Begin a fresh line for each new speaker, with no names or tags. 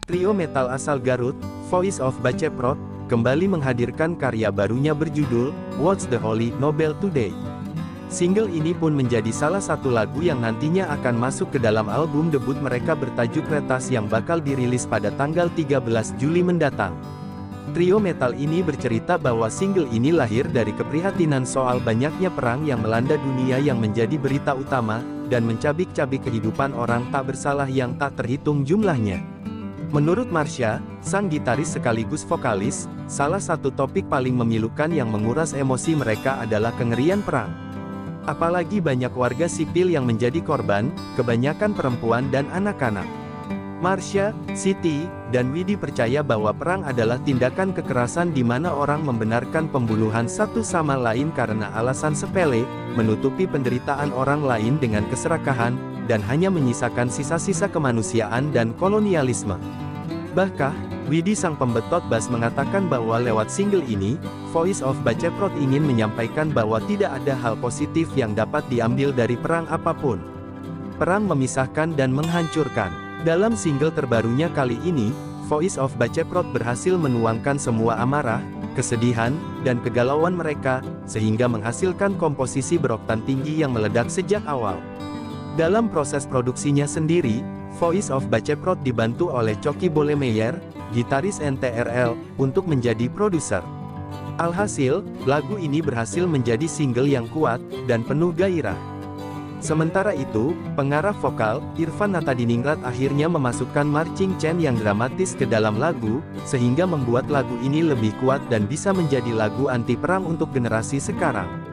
Trio metal asal Garut, Voice of Baceprot, kembali menghadirkan karya barunya berjudul, What's the Holy Nobel Today. Single ini pun menjadi salah satu lagu yang nantinya akan masuk ke dalam album debut mereka bertajuk Retas yang bakal dirilis pada tanggal 13 Juli mendatang. Trio metal ini bercerita bahwa single ini lahir dari keprihatinan soal banyaknya perang yang melanda dunia yang menjadi berita utama, dan mencabik-cabik kehidupan orang tak bersalah yang tak terhitung jumlahnya. Menurut Marsha, sang gitaris sekaligus vokalis, salah satu topik paling memilukan yang menguras emosi mereka adalah kengerian perang. Apalagi banyak warga sipil yang menjadi korban, kebanyakan perempuan dan anak-anak. Marsha, Siti, dan Widi percaya bahwa perang adalah tindakan kekerasan di mana orang membenarkan pembunuhan satu sama lain karena alasan sepele, menutupi penderitaan orang lain dengan keserakahan, dan hanya menyisakan sisa-sisa kemanusiaan dan kolonialisme. Bahkan, Widi sang pembetot bass mengatakan bahwa lewat single ini, Voice of Baceprot ingin menyampaikan bahwa tidak ada hal positif yang dapat diambil dari perang apapun. Perang memisahkan dan menghancurkan. Dalam single terbarunya kali ini, Voice of Baceprot berhasil menuangkan semua amarah, kesedihan, dan kegalauan mereka, sehingga menghasilkan komposisi beroktan tinggi yang meledak sejak awal. Dalam proses produksinya sendiri, Voice of Baceprot dibantu oleh Coki Bolemeyer, gitaris NTRL, untuk menjadi produser. Alhasil, lagu ini berhasil menjadi single yang kuat, dan penuh gairah. Sementara itu, pengarah vokal, Irfan Natadiningrat akhirnya memasukkan marching chant yang dramatis ke dalam lagu, sehingga membuat lagu ini lebih kuat dan bisa menjadi lagu anti-perang untuk generasi sekarang.